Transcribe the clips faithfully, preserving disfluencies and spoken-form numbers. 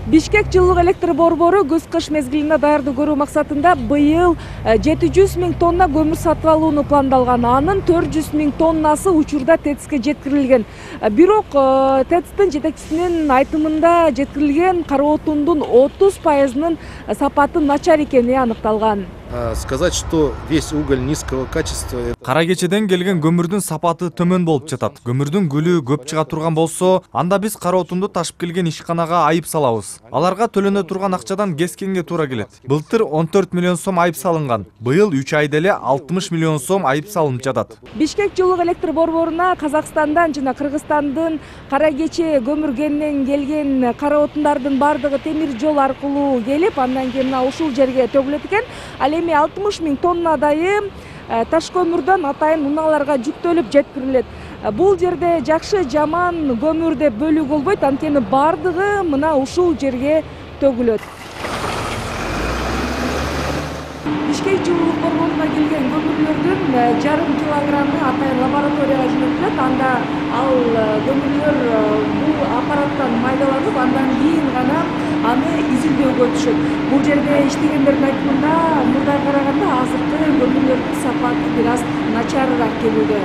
Бишкек жылуулук электр борбору көз-кыш мезгилине даярдык көрүү максатында быйыл жети жүз миң тонна көмүр сатып алууну пландалган. Анын төрт жүз миң тоннасы учурда ТЭЦке жеткирилген. Бирок ТЭЦтин жетекчисинин айтымында жеткирилген кара отундун отуз пайызынын сапаты начар экени аныкталган. Сказать, что весь уголь низкого качества. Кара кечеден келген көмүрдүн сапаты төмөн болуп жатат. Көмүрдүн гүлү көп чыга турган болсо, анда биз кара отунду ташып келген ишканага айып салабыз. Аларга төлөнө турган акчадан кескенге туура келет. Былтыр он төрт миллион сом айып салынган. Быйыл үч айда эле алтымыш миллион сом айып салынып жатат. Бишкек жылуулук электр борборуна Казакстандан жана Кыргызстандын кара кече көмүргенен келген кара отундардын бардыгы темир жол аркылуу келип, андан кийин ушул жерге төгүлөт экен. Эми алтымыш миң тоннадайы таш көмүрдөн атайын унааларга жүктөлүп жеткирилет. Бул жерде жакшы жаман көмүр деп бөлүү болбойт, анткени бардыгы мына ушул жерге төгүлөт. Бишкек жылуулук борборуна келген көмүрлөрдүн жарым килограммы атайын лабораторияга жөнөтүлөт. Анда ал көмүрлөр бул аппараттан майдаланып, андан кийин гана аны изилдөөгө түшөт. Бул жерде иштегендердин айтымында мурдага караганда азыркы көмүрлөрдүн сапаты бир аз начарыраак келүүдө.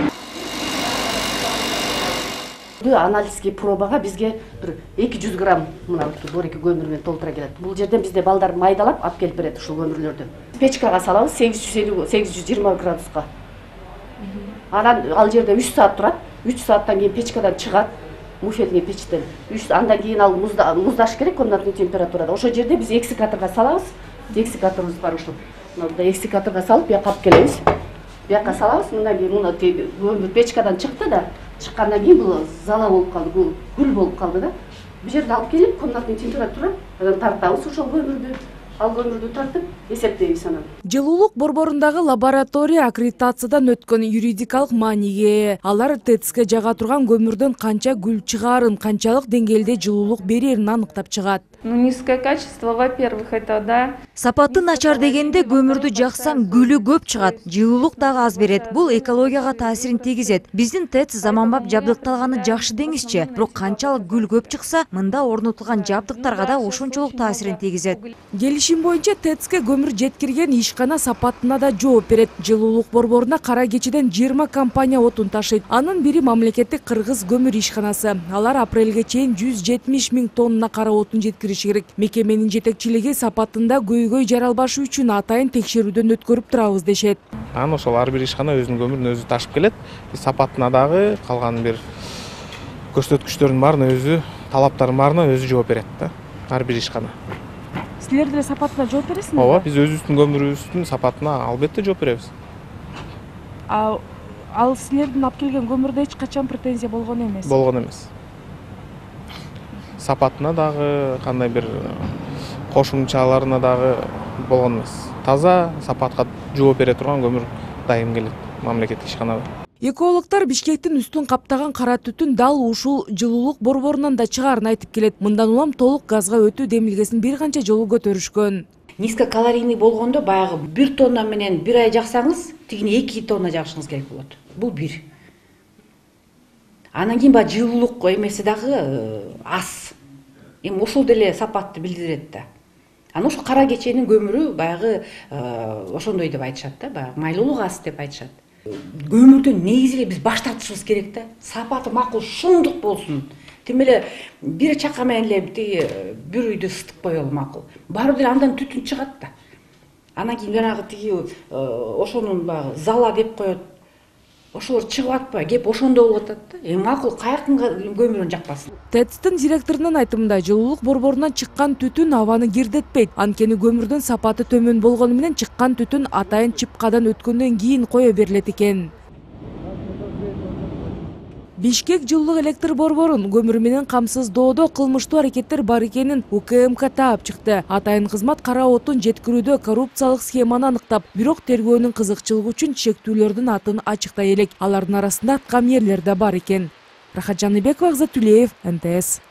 Анализге пробага бизге бир эки жүз грамм мына дореки көмүр менен толтура келет. Бул жерден бизде балдар майдалап алып келип берет ушул көмүрлөрдү. Печкага салабыз сегиз жүз элүү сегиз жүз жыйырма градуска. Анан ал жерде үч саат турат. үч сааттан кийин печкадан чыгат. Муфетный печтен. Андан кийин ал муздаш керек комнатный температурада. Ошол жерде биз эксикаторго салабыз. Эксикаторубуз бар ушул. Мында эксикаторго салып, бияка алып келебиз. Бияка салабыз. Мындан кийин муну көмүр печкадан чыкты да, чыккандан кийин бул зала болуп калды, бул гүл болуп калды да. Бу жерде алып келип, комнатный температура тартабыз ошол көмүрдү. Ал көмүрдү тартып, эсептейбиз анан. Жылуулук борборундагы лаборатория аккредитациядан өткөн юридикалык мааниге. Алар ТЭЦке жага турган көмүрдөн канча гүл чыгаарын, канчалык деңгээлде жылуулук берерин аныктап чыгат. Ну, низкое качество, во-первых, это да. Сапаты начар дегенде көмүрдү жаксаң гүлү көп чыгат, жылуулук дагы аз берет. Бул экологияга таасирин тийгизет. Биздин ТЭЦ заманбап жабдыкталганы жакшы деңизчи, бирок канчалык гүл көп чыкса, мында орнотулган жабдыктарга да ошончолук таасирин тийгизет. Келишим боюнча ТЭЦке көмүр жеткирген ишкана сапатына да жооп берет. Жылуулук борборуна кара кечеден жыйырма компания отун ташыйт. Анын бири мамлекеттик Кыргыз көмүр ишканасы. Алар апрелге чейин жүз жетимиш миң тонна кара отун жеткириши керек. Мекеменин жетекчилиги сапатында көйгөй жаралбашы үчүн атайын текшерүүдөн өткөрүп турабыз дешет. Анан ошол ар бир ишкана өзүнүн көмүрүн өзү ташып келет. Сапатына дагы калган бир көрсөткүчтөрдүн баарына өзү, талаптардын баарына өзү жооп берет да. Ар бир ишкана. Силер деле сапатына жооп бересиңерби? Ооба, биз өзүбүздүн көмүрүбүздүн сапатына албетте жооп беребиз. А ал силердин алып келген көмүрдө эч качан претензия болгон эмес. Болгон эмес. Сапатына дагы кандай бир кошумчаларына дагы болгон эмес. Таза сапатка жооп бере турган көмүр дайым келет мамлекеттик ишканада. Экологдор Бишкектин үстүн каптаган кара түтүн дал ушул жылуулук борборунан да чыгаарын айтып келет. Мындан улам толук газга өтүү демилгесин бир канча жолу көтөрүшкөн. Низкокалорийный болгондо баягы бир тонна менен бир ай жаксаңыз, тигине эки тонна жагышыңыз керек болот. Бул бир. Анан кийин баягы жылуулук эмеси дагы аз. Эми ошол деле сапатты билдирет да. Анан ошол кара кеченин көмүрү баягы ошондой деп айтышат да, баягы майлуулук аз деп айтышат. Көмүрдөн негизи эле биз баш тартышыбыз керек да. Сапаты макул, шундук болсун. Тим эле бир чака менен эле тиги бир үйдү ысытып коелу макул. Баары деле андан түтүн чыгат да. Анан кийин жанагы тиги ошонун баягы зала деп коет. Ошолор чыгып атпай, кеп ошондо болуп атат да. Эми макул каяктын көмүрүн жакпасын. ТЭЦтин директорунун айтымында жылуулук борборунан чыккан түтүн абаны кирдетпейт. Анткени көмүрдүн сапаты төмөн болгону менен чыккан түтүн атайын чыпкадан өткөндөн кийин кое берилет экен. Бишкек жылуулук электр борборун көмүр менен камсыздоодо кылмыштуу аракеттер бар экенин УКМК таап чыкты. Атайын кызмат кара отун жеткирүүдө коррупциялык схеманы аныктап, бирок тергөөнүн кызыкчылыгы үчүн чектүүлөрдүн атын ачыктай элек. Алардын арасында аткам эрлер да бар экен. Рахат Жаныбекова, Азат Түлеев, эн тэ эс.